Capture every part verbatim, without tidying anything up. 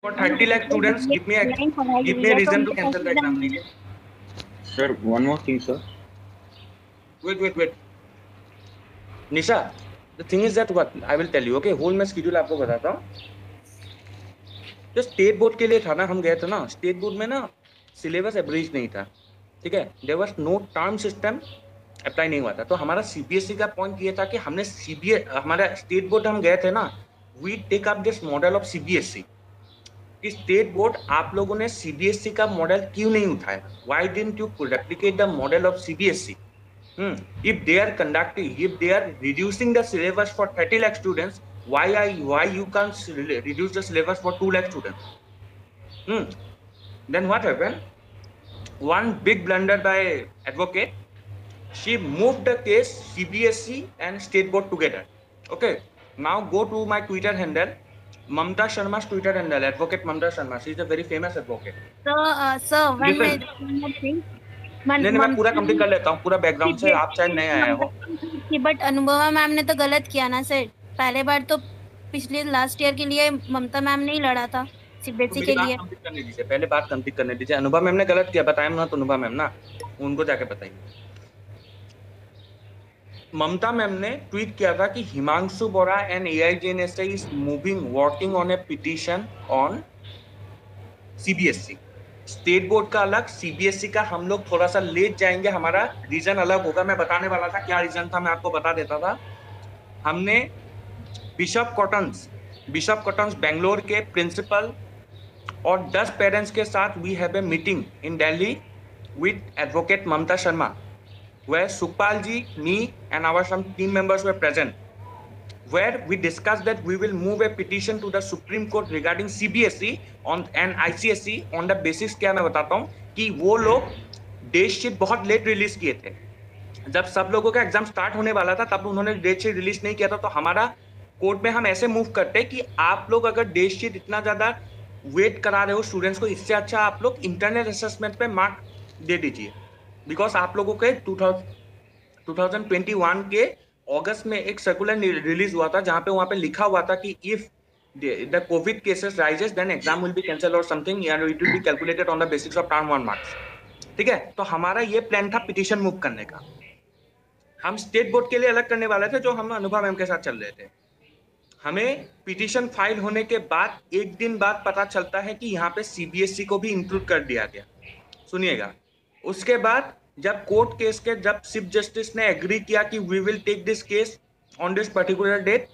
For thirty lakh students, give me a online पढ़ाई give हुई me a है तो reason to उनको cancel the पॉसिबल exam, नहीं है। please. Sir, one more thing, sir. Wait, wait, wait. Nisha, the thing is that what I will tell you. Okay, whole मैं schedule आपको बताता हूँ. जो स्टेट बोर्ड के लिए था ना, हम गए थे ना स्टेट बोर्ड में ना, सिलेबस एवरेज नहीं था, ठीक है. There was no term system apply नहीं हुआ था. तो हमारा सीबीएसई का पॉइंट ये था कि हमने सीबीएस हमारा स्टेट बोर्ड हम गए थे ना, we take up this model of CBSE. कि स्टेट बोर्ड आप लोगों ने सीबीएसई का मॉडल क्यों नहीं उठाया? Why didn't you replicate the model of CBSE? Hmm. If they are conducting, if they are reducing the syllabus for thirty lakh students, why I why you can't reduce the syllabus for two lakh students? Hmm. Then what happened? One big blunder by advocate. She moved the case C B S E and state board together. Okay. Now go to my Twitter handle. Mamta Sharma's Twitter handle. Advocate Mamta Sharma. She is a very famous advocate. So, uh, so one Listen. minute thing. नहीं नहीं मैं पूरा complete कर लेता हूँ पूरा background से. आप शायद नए आए हो. बट अनुभवा मैम ने तो गलत किया ना सर. पहले बार तो पिछले लास्ट ईयर के लिए ममता मैम ने ही लड़ा था सीबीएसई के लिए. कंप्लीट करने दीजिए, पहले बात कंप्लीट करने दीजिए. अनुभा मैम ने गलत किया, बताया ना तो अनुभा मैम ना, उनको जाके बताइए. ममता मैम ने ट्वीट किया था कि Himanshu Bora and AIJNSA is moving working on a petition on CBSE. State board का अलग, सीबीएसई का हम लोग थोड़ा सा लेट जाएंगे, हमारा रीजन अलग होगा. मैं बताने वाला था क्या रीजन था, मैं आपको बता देता था. हमने Bishop Cotton's Bishop Cotton's Bangalore के प्रिंसिपल और दस पेरेंट्स के साथ we have a meeting in Delhi with advocate Mamta Sharma, where Sukhpal ji, me and our some team members were present, where we discussed that we will move a petition to the Supreme Court regarding C B S E on and I C S E on the basis क्या मैं बताता हूँ कि वो लोग date sheet बहुत late release किए थे. जब सब लोगों का एग्जाम स्टार्ट होने वाला था तब उन्होंने डेट शीट रिलीज नहीं किया था. तो हमारा कोर्ट में हम ऐसे मूव करते कि आप लोग अगर डेट शीट इतना ज्यादा वेट करा रहे हो स्टूडेंट्स को, इससे अच्छा आप लोग इंटरनल असेसमेंट पे मार्क दे दीजिए. बिकॉज आप लोगों के टू थाउजेंड ट्वेंटी वन के अगस्त में एक सर्कुलर रिलीज हुआ था जहां पे वहां पे लिखा हुआ था कि if the Covid cases raises then exam will be cancel और something and it will be calculated on the basis of term one marks. ठीक है, तो हमारा ये प्लान था पिटीशन मूव करने का. हम स्टेट बोर्ड के लिए अलग करने वाले थे जो हम अनुभव मैम के साथ चल रहे थे. हमें पिटीशन फाइल होने के बाद एक दिन बाद पता चलता है कि यहाँ पे सीबीएसई को भी इंक्लूड कर दिया गया. सुनिएगा, उसके बाद जब कोर्ट केस के जब चीफ जस्टिस ने एग्री किया कि we will take this case on this particular date,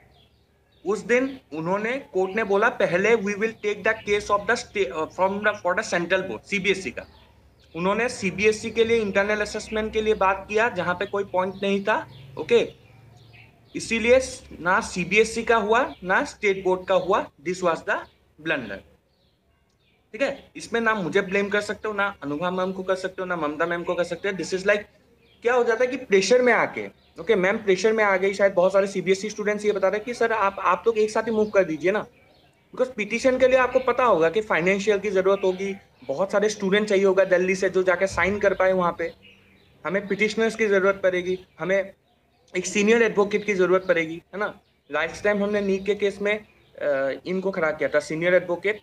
उस दिन उन्होंने कोर्ट ने बोला पहले we will take the case of the from the for the central board CBSE का. उन्होंने सीबीएसई के लिए इंटरनल असेसमेंट के लिए बात किया जहां पे कोई पॉइंट नहीं था. ओके, इसीलिए ना सीबीएसई का हुआ ना स्टेट बोर्ड का हुआ. This was the blunder. ठीक है, इसमें ना मुझे ब्लेम कर सकते हो, ना अनुभव मैम को कर सकते हो, ना ममता मैम को कर सकते हो. दिस इज लाइक क्या हो जाता है कि प्रेशर में आके, ओके मैम प्रेशर में आ गई. शायद बहुत सारे सीबीएसई स्टूडेंट्स ये बता रहे हैं कि सर आप आप लोग एक साथ ही मूव कर दीजिए ना. बिकॉज पिटीशन के लिए आपको पता होगा कि फाइनेंशियल की जरूरत होगी, बहुत सारे स्टूडेंट चाहिए होगा दिल्ली से जो जाके साइन कर पाए वहाँ पे. हमें पिटिशनर्स की जरूरत पड़ेगी, हमें एक सीनियर एडवोकेट की जरूरत पड़ेगी, है ना. लास्ट टाइम हमने नीट के केस में इनको खड़ा किया था, सीनियर एडवोकेट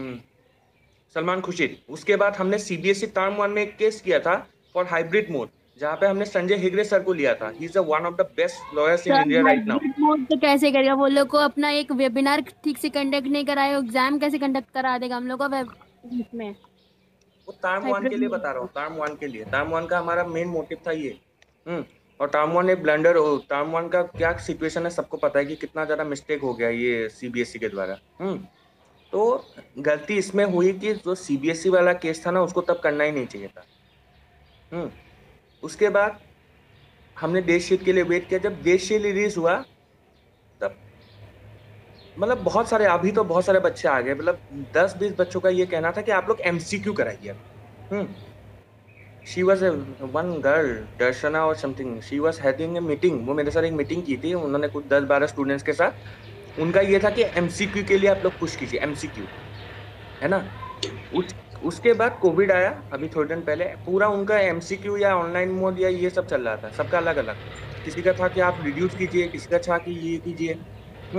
सलमान खुर्शीद. उसके बाद हमने सीबीएसई टर्म वन में एक केस किया था फॉर हाइब्रिड मोड जहाँ पे हमने संजय हेगड़े सर को लिया था. He is one of the best lawyers in India right now. Mode तो कैसे करेगा वो लोग को अपना एक वेबिनार ठीक से कंडक्ट नहीं कराए, एग्जाम कैसे कंडक्ट करा देगा हम लोग को वेब में. वो टर्म वन के लिए बता रहा हूँ, टर्म वन के लिए. टर्म वन का हमारा मेन मोटिव था ये. हम्म और टर्म वन एक ब्लंडर. टर्म वन का क्या सिचुएशन है सबको पता है कि कितना ज्यादा मिस्टेक हो गया ये सीबीएसई के द्वारा. हम्म तो गलती इसमें हुई कि जो सीबीएसई वाला केस था ना उसको तब करना ही नहीं चाहिए था. हम्म उसके बाद हमने डेट शीट के लिए वेट किया. जब डेट शीट रिलीज हुआ तब मतलब बहुत सारे अभी तो बहुत सारे बच्चे आ गए. मतलब दस बीस बच्चों का ये कहना था कि आप लोग एमसीक्यू कराइए. Hmm she was one girl Darshana और something, she was having a meeting. वो मेरे साथ एक मीटिंग की थी उन्होंने कुछ दस बारह स्टूडेंट्स के साथ. उनका ये था कि एमसीक्यू के लिए आप लोग पुश कीजिए, एमसीक्यू, है ना. उस उसके बाद कोविड आया अभी थोड़े दिन पहले. पूरा उनका एमसीक्यू या ऑनलाइन मोड या ये सब चल रहा था, सबका अलग अलग. किसी का था कि आप रिड्यूस कीजिए, किसी का था कि ये कीजिए. हम्म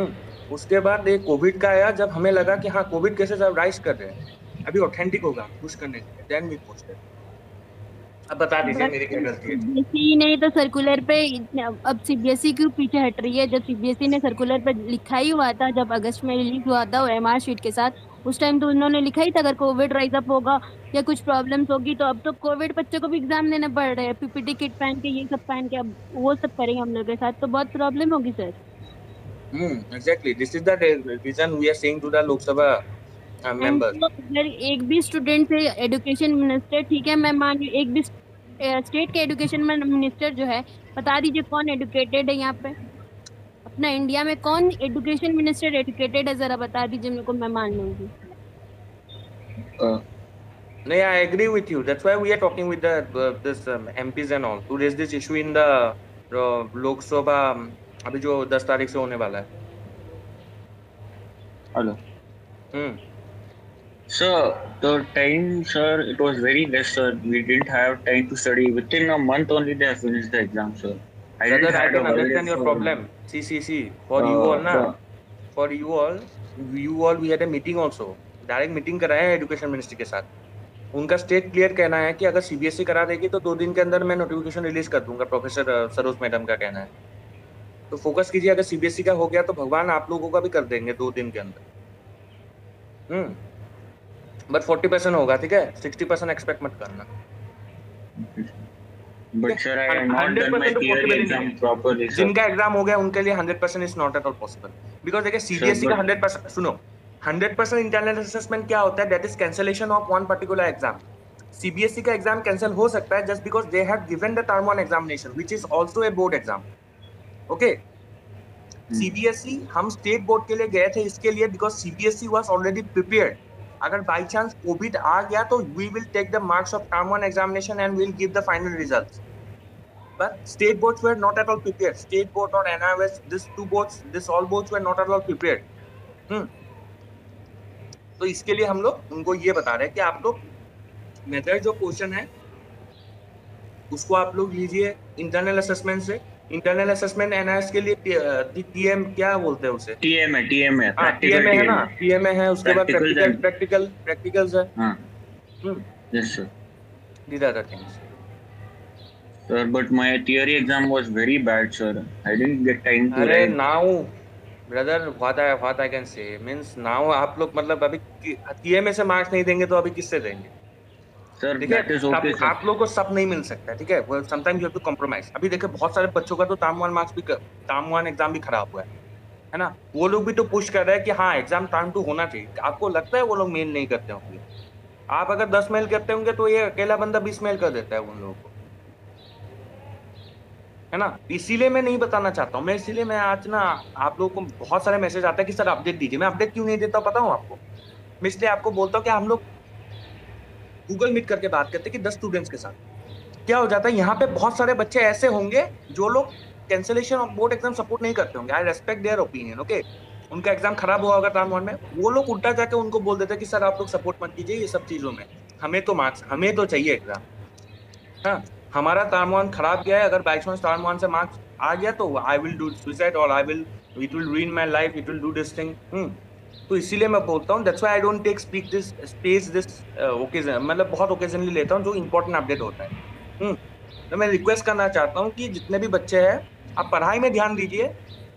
उसके बाद एक कोविड का आया, जब हमें लगा कि हाँ कोविड कैसे सब राइज कर रहे हैं, अभी ऑथेंटिक होगा पुश करने के लिए, देन वी पोस्टेड। अब बता दीजिए बट मेरी क्या गलती है। सीबीएसई ने तो सर्कुलर पे इतने- अब सीबीएसई क्यों पीछे हट रही है? जब सीबीएसई ने सर्कुलर पे लिखा ही हुआ था, जब अगस्त में रिलीज हुआ था और एमआर शीट के साथ, उस टाइम तो उन्होंने लिखा ही था अगर कोविड राइज अप होगा या कुछ प्रॉब्लम्स होगी तो अब तो कोविड बच्चों को भी एग्जाम देने पड़ रहे हैं, पीपीटी किट पहन के, ये सब पहन के, अब वो सब करेंगे हम लोग के साथ तो बहुत प्रॉब्लम होगी sir. Hmm exactly, this is the reason we are saying to the Lok Sabha and members. तो अगर एक भी स्टूडेंट से एजुकेशन मिनिस्टर, ठीक है मैं मान रही हूँ, एक भी स्टेट के एजुकेशन मिनिस्टर जो है, बता दीजिए कौन एडुकेटेड है यहाँ पे? अपना इंडिया में कौन एजुकेशन मिनिस्टर एडुकेटेड है? जरा बता दीजिए मेरे को, मैं मान लूंगी। Uh, No, I agree with you. That's why we are talking with the uh, this um, M Ps and all to raise this issue in the uh, Lok Sabha um, अभी जो दस तारीख से होने वाला है। hello. Hmm Sir, the time, sir, it was very less, sir. We didn't have time to study. Within a month only, they have finished the exam, sir. I didn't Brother, I had a can holiday understand your for problem. See, see, see. For you all uh, ना, the for you all, you all we had a meeting also. Direct meeting कराया है education ministry के साथ। उनका state clear कहना है कि अगर सीबीएसई करा देगी तो दो दिन के अंदर मैं नोटिफिकेशन रिलीज कर दूंगा, प्रोफेसर सरोज मैडम का कहना है। तो फोकस कीजिए, अगर सीबीएसई का हो गया तो भगवान आप लोगों का भी कर देंगे दो दिन के अंदर। हम्म बट फोर्टी परसेंट होगा, ठीक है, सिक्सटी परसेंट एक्सपेक्ट मत करना। but sir, I have not hundred done my percent तो theory पॉसिबल ही नहीं exam है। properly, sir. जिनका एग्जाम हो गया उनके लिए hundred percent is not at all possible, because देखिए सीबीएसई का but- हंड्रेड परसेंट, सुनो, हंड्रेड परसेंट इंटरनल असेसमेंट क्या होता है? That is cancellation of one particular exam. CBSE का एग्जाम कैंसिल हो सकता है just because they have given the term one examination which is also a board exam. Okay, CBSE हम state board के लिए गए थे इसके लिए because CBSE was already prepared. अगर बाई चांस कोविड आ गया तो we will take the marks of term one examination and will give the final results. But state boards were not at all prepared. State board or N I O S, this two boards, this all boards were not at all prepared. Hmm तो इसके लिए हम लोग उनको ये बता रहे हैं कि आप लोग मेथड जो क्वेश्चन है उसको आप लोग लीजिए इंटरनल असेसमेंट से। इंटरनल असेसमेंट एनआईएस के लिए टीएम क्या बोलते हैं उसे? T M है, T M है, हाँ practical टीएमए है T M ना, है. टीएमए है, उसके बाद Practicals practical and- practical practicals है। हाँ, hmm yes, sir. These are the things. Sir, but my theory exam was very bad, sir. I didn't get time to अरे write. Now brother, what I what I can say means now आप लोग मतलब अभी TMA से marks नहीं देंगे तो अभी किससे देंगे? Sir, ठीक है, that is okay, सब sir. आप लोगों को सब नहीं मिल सकता है, ठीक है, sometimes you have to compromise. अभी देखिए बहुत सारे बच्चों का तो टर्म वन मार्क्स भी टर्म वन एग्जाम भी खराब हुआ है है ना, वो लोग भी तो पुश कर रहे हैं कि हाँ एग्जाम टर्म टू होना चाहिए। आपको लगता है वो लोग मेल नहीं करते होंगे? आप अगर दस मेल करते होंगे तो ये अकेला बंदा बीस मेल कर देता है उन लोगों को, है ना। इसीलिए मैं नहीं बताना चाहता हूँ, मैं इसीलिए मैं आज ना आप लोगों को बहुत सारे मैसेज आता है कि सर अपडेट दीजिए। मैं अपडेट क्यों नहीं देता पता हूँ आपको? मैं इसलिए आपको बोलता हूँ कि हम लोग गूगल मीट करके बात करते हैं कि दस स्टूडेंट्स के साथ क्या हो जाता है। यहाँ पे बहुत सारे बच्चे ऐसे होंगे जो लोग cancellation of board exam support नहीं करते होंगे। I respect their opinion, okay. उनका एग्जाम खराब हुआ होगा टर्म वन में, वो लोग उल्टा जाके उनको बोल देते हैं कि सर आप लोग सपोर्ट मत कीजिए ये सब चीजों में, हमें तो मार्क्स हमें तो चाहिए एग्जाम। हाँ, हमारा टर्म वन खराब गया है, अगर बाई चांस टर्म वन से मार्क्स आ गया तो आई विल डू सुसाइड और I will it will ruin my life, it will do this thing. तो इसीलिए मैं बोलता हूँ that's why I don't take speak this space this occasion, मतलब बहुत ओकेजनली लेता हूँ जो इंपॉर्टेंट अपडेट होता है। हम्म तो मैं रिक्वेस्ट करना चाहता हूँ कि जितने भी बच्चे हैं आप पढ़ाई में ध्यान दीजिए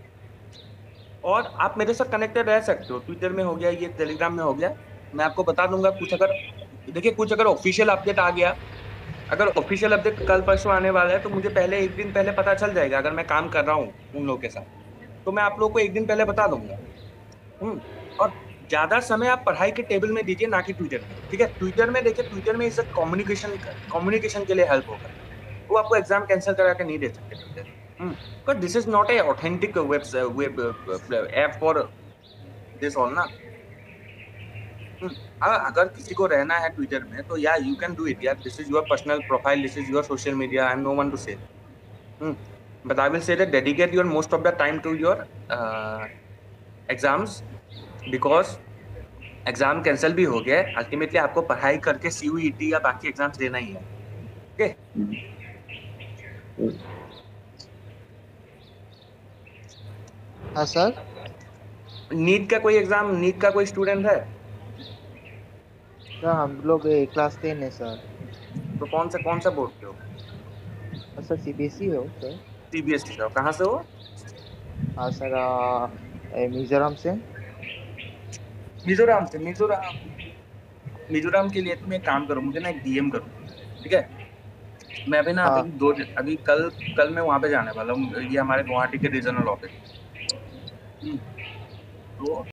और आप मेरे साथ कनेक्टेड रह सकते हो। ट्विटर में हो गया, ये टेलीग्राम में हो गया, मैं आपको बता दूंगा कुछ अगर देखिए कुछ अगर ऑफिशियल अपडेट आ गया, अगर ऑफिशियल अपडेट कल परसों आने वाला है तो मुझे पहले एक दिन पहले पता चल जाएगा। अगर मैं काम कर रहा हूँ उन लोगों के साथ तो मैं आप लोगों को एक दिन पहले बता दूंगा। हम्म और ज्यादा समय आप पढ़ाई के टेबल में दीजिए ना कि ट्विटर में, ठीक है। ट्विटर में देखिए, ट्विटर में इस कम्युनिकेशन कम्युनिकेशन के लिए हेल्प होगा, वो आपको एग्जाम कैंसिल करा के नहीं दे सकते Twitter. Because this is not a authentic web web app for this all ना। हम्म, अगर किसी को रहना है ट्विटर में तो या यू कैन डू इट यार, this is your personal profile, this is your social media, I am no one to say, but I will say that dedicate your most of the time to your exams, because exam cancel भी हो गया, ultimately आपको पढ़ाई करके CUET या बाकी exams देना ही है, ओके। हाँ सर। नीट का कोई एग्जाम, नीट का कोई स्टूडेंट है? सर हम लोग क्लास टेन है सर। तो कौन सा कौन सा बोर्ड पे हो? सर सीबीएसई हो सर। सीबीएसई का हो? कहाँ से हो? हाँ सर, आ, ए, मिजोरम से। मिजोरम से? मिजोरम मिजोरम के लिए तुम एक काम करो, मुझे ना एक डीएम करो, ठीक है? मैं अभी ना हाँ अभी दो अभी कल कल मैं वहाँ पे जाने वाला हूँ, ये हमारे गुवाहाटी के रीजनल ऑफिस। तो